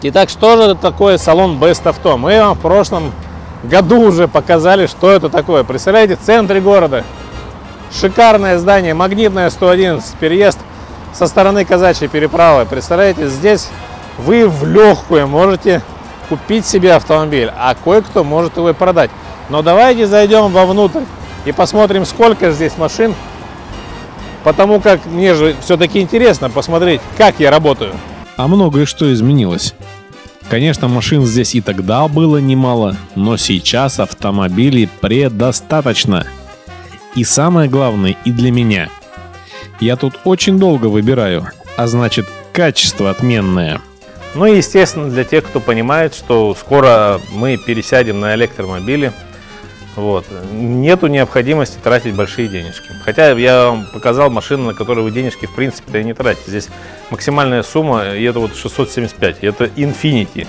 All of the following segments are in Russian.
Итак, что же такое салон Best Auto? Мы вам в прошлом году уже показали, что это такое. Представляете, в центре города шикарное здание, Магнитная 111, переезд со стороны Казачьей переправы. Представляете, здесь вы в легкую можете купить себе автомобиль, а кое-кто может его и продать. Но давайте зайдем вовнутрь и посмотрим, сколько здесь машин, потому как мне же все-таки интересно посмотреть, как я работаю. А многое что изменилось. Конечно, машин здесь и тогда было немало, но сейчас автомобилей предостаточно. И самое главное, и для меня. Я тут очень долго выбираю, а значит, качество отменное. Ну и, естественно, для тех, кто понимает, что скоро мы пересядем на электромобили, вот, нету необходимости тратить большие денежки. Хотя я вам показал машину, на которой вы денежки в принципе-то и не тратите. Здесь максимальная сумма, и это вот 675. Это Infiniti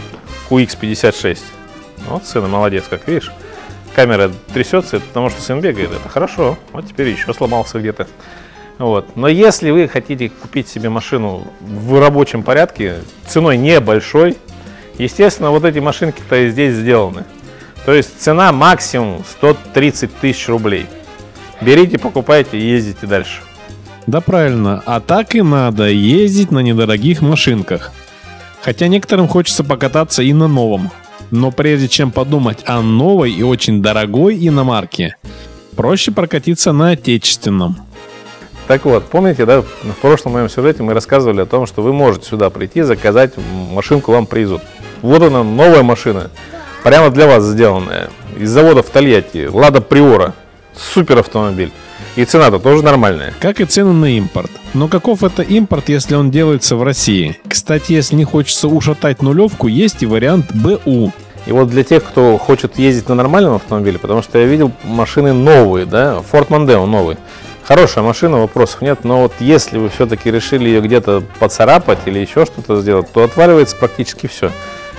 QX56. Вот сына молодец, как видишь. Камера трясется, это потому что сын бегает. Это хорошо. Вот теперь еще сломался где-то. Вот. Но если вы хотите купить себе машину в рабочем порядке, ценой небольшой, естественно, вот эти машинки-то и здесь сделаны. То есть цена максимум 130 тысяч рублей. Берите, покупайте и ездите дальше. Да правильно, а так и надо ездить на недорогих машинках. Хотя некоторым хочется покататься и на новом. Но прежде чем подумать о новой и очень дорогой иномарке, проще прокатиться на отечественном. Так вот, помните, да, в прошлом моем сюжете мы рассказывали о том, что вы можете сюда прийти, заказать, машинку вам привезут. Вот она, новая машина. Прямо для вас сделанная. Из завода в Тольятти. Лада Приора. Супер автомобиль. И цена-то тоже нормальная. Как и цены на импорт. Но каков это импорт, если он делается в России? Кстати, если не хочется ушатать нулевку, есть и вариант БУ. И вот для тех, кто хочет ездить на нормальном автомобиле, потому что я видел машины новые, да, Ford Mondeo новый. Хорошая машина, вопросов нет, но вот если вы все-таки решили ее где-то поцарапать или еще что-то сделать, то отваливается практически все.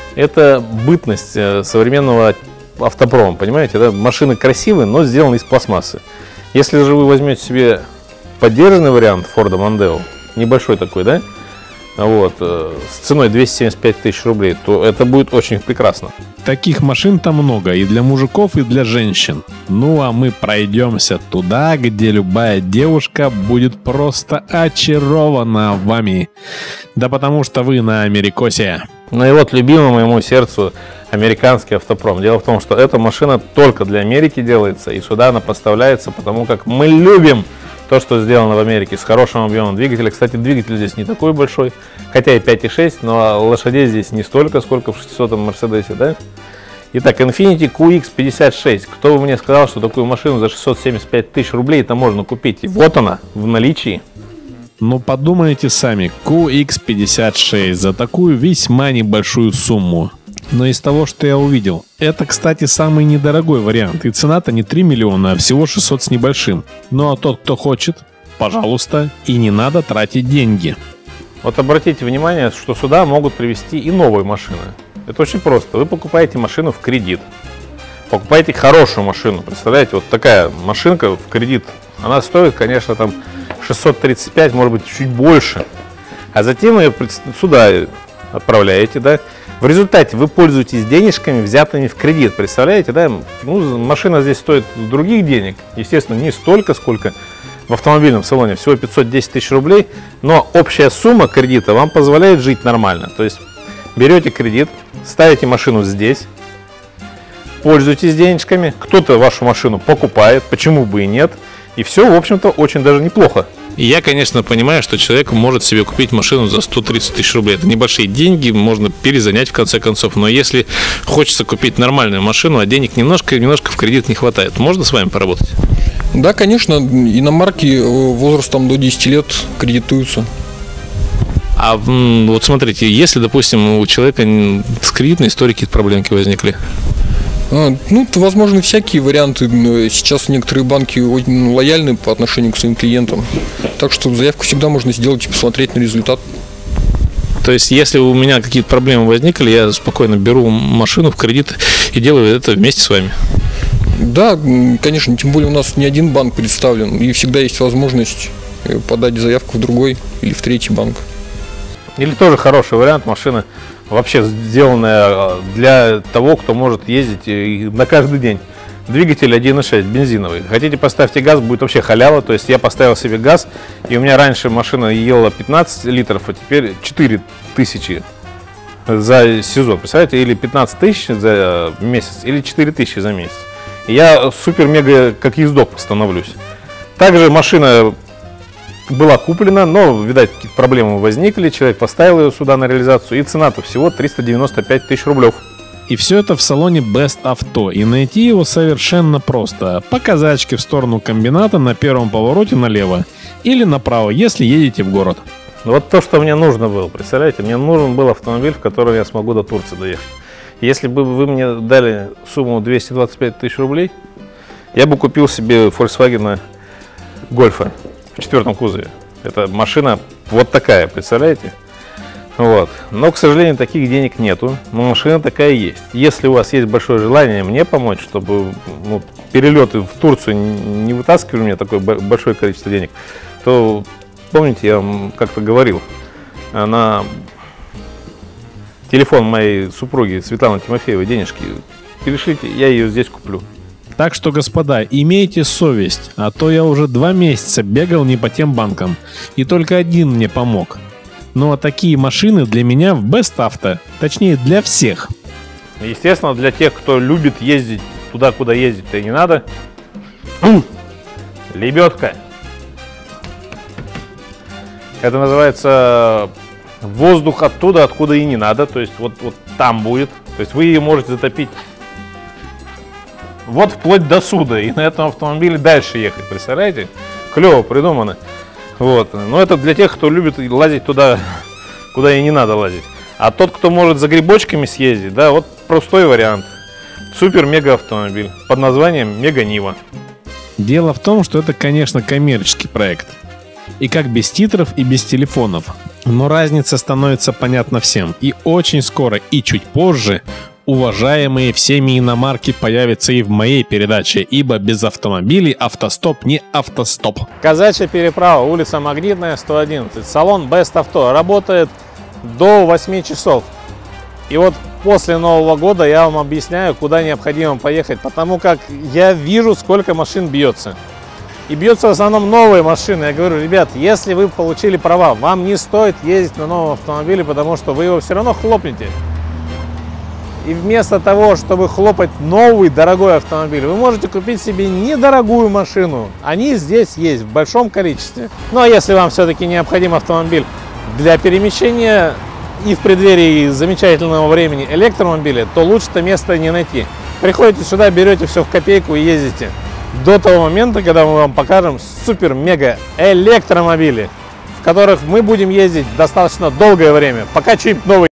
Это бытность современного автопрома, понимаете, да? Машины красивые, но сделаны из пластмассы. Если же вы возьмете себе поддержанный вариант Ford Mondeo, небольшой такой, да, вот, с ценой 275 тысяч рублей, то это будет очень прекрасно. Таких машин там много и для мужиков, и для женщин. Ну а мы пройдемся туда, где любая девушка будет просто очарована вами. Да потому что вы на Америкосе. Ну и вот любимый моему сердцу американский автопром. Дело в том, что эта машина только для Америки делается, и сюда она поставляется, потому как мы любим то, что сделано в Америке, с хорошим объемом двигателя. Кстати, двигатель здесь не такой большой, хотя и 5,6, но лошадей здесь не столько, сколько в 600-м Мерседесе, да? Итак, Infiniti QX56. Кто бы мне сказал, что такую машину за 675 тысяч рублей это можно купить? И вот она, в наличии. Ну подумайте сами, QX56 за такую весьма небольшую сумму. Но из того, что я увидел, это, кстати, самый недорогой вариант. И цена-то не 3 миллиона, а всего 600 с небольшим. Ну а тот, кто хочет, пожалуйста, и не надо тратить деньги. Вот обратите внимание, что сюда могут привезти и новые машины. Это очень просто. Вы покупаете машину в кредит. Покупаете хорошую машину. Представляете, вот такая машинка в кредит. Она стоит, конечно, там 635, может быть, чуть больше. А затем ее сюда отправляете, да. В результате вы пользуетесь денежками, взятыми в кредит. Представляете, да? Ну, машина здесь стоит других денег. Естественно, не столько, сколько в автомобильном салоне. Всего 510 тысяч рублей. Но общая сумма кредита вам позволяет жить нормально. То есть берете кредит, ставите машину здесь, пользуетесь денежками. Кто-то вашу машину покупает, почему бы и нет. И все, в общем-то, очень даже неплохо. И я, конечно, понимаю, что человек может себе купить машину за 130 тысяч рублей. Это небольшие деньги, можно перезанять в конце концов. Но если хочется купить нормальную машину, а денег немножко в кредит не хватает, можно с вами поработать? Да, конечно, иномарки возрастом до 10 лет кредитуются. А вот смотрите, если, допустим, у человека с кредитной историей какие-то проблемки возникли? Ну, это возможны всякие варианты. Сейчас некоторые банки очень лояльны по отношению к своим клиентам. Так что заявку всегда можно сделать и посмотреть на результат. То есть, если у меня какие-то проблемы возникли, я спокойно беру машину в кредит и делаю это вместе с вами? Да, конечно, тем более у нас не один банк представлен, и всегда есть возможность подать заявку в другой или в третий банк. Или тоже хороший вариант, машина вообще сделанная для того, кто может ездить на каждый день. Двигатель 1.6 бензиновый. Хотите, поставьте газ, будет вообще халява. То есть я поставил себе газ, и у меня раньше машина ела 15 литров, а теперь 4000 за сезон. Представляете, или 15 тысяч за месяц, или 4000 за месяц. И я супер-мега как ездок становлюсь. Также машина была куплена, но, видать, какие-то проблемы возникли. Человек поставил ее сюда на реализацию, и цена-то всего 395 тысяч рублей. И все это в салоне Best Auto, и найти его совершенно просто. По казачке в сторону комбината на первом повороте налево или направо, если едете в город. Вот то, что мне нужно было, представляете, мне нужен был автомобиль, в котором я смогу до Турции доехать. Если бы вы мне дали сумму 225 тысяч рублей, я бы купил себе Volkswagen Golf в 4-м кузове. Это машина вот такая, представляете? Вот. Но, к сожалению, таких денег нету, но машина такая есть. Если у вас есть большое желание мне помочь, чтобы перелеты в Турцию не вытаскивали мне такое большое количество денег, то, помните, я вам как-то говорил, на телефон моей супруги Светланы Тимофеевой денежки перешлите, я ее здесь куплю. Так что, господа, имейте совесть, а то я уже 2 месяца бегал не по тем банкам, и только один мне помог. Ну а такие машины для меня в Best Auto, точнее для всех. Естественно, для тех, кто любит ездить туда, куда ездить-то и не надо. Лебедка. Это называется воздух оттуда, откуда и не надо. То есть вот там будет. То есть вы ее можете затопить вот вплоть до суда. И на этом автомобиле дальше ехать. Представляете? Клево придумано. Вот. Но это для тех, кто любит лазить туда, куда и не надо лазить. А тот, кто может за грибочками съездить, да, вот простой вариант. Супер-мега автомобиль под названием Мега Нива. Дело в том, что это, конечно, коммерческий проект. И как без титров, и без телефонов. Но разница становится понятна всем. И очень скоро, и чуть позже, уважаемые всеми иномарки появятся и в моей передаче, ибо без автомобилей автостоп не автостоп. Казачья переправа, улица Магнитная, 111. Салон Best Auto работает до 8 часов. И вот после Нового года я вам объясняю, куда необходимо поехать, потому как я вижу, сколько машин бьется. И бьются в основном новые машины. Я говорю, ребят, если вы получили права, вам не стоит ездить на новом автомобиле, потому что вы его все равно хлопнете. И вместо того, чтобы хлопать новый дорогой автомобиль, вы можете купить себе недорогую машину. Они здесь есть в большом количестве. Ну а если вам все-таки необходим автомобиль для перемещения и в преддверии замечательного времени электромобиля, то лучше-то места не найти. Приходите сюда, берете все в копейку и ездите. До того момента, когда мы вам покажем супер-мега электромобили, в которых мы будем ездить достаточно долгое время, пока что-нибудь новый